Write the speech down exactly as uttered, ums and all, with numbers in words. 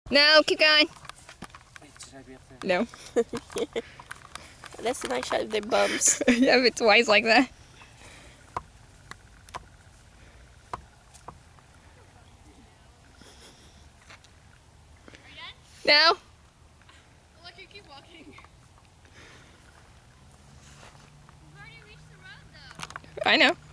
No, keep going. Wait, should I be up there? No. That's a nice shot of their bums. Yeah, if it's wise like that. No. Look, you keep walking. We've already reached the road, though. I know.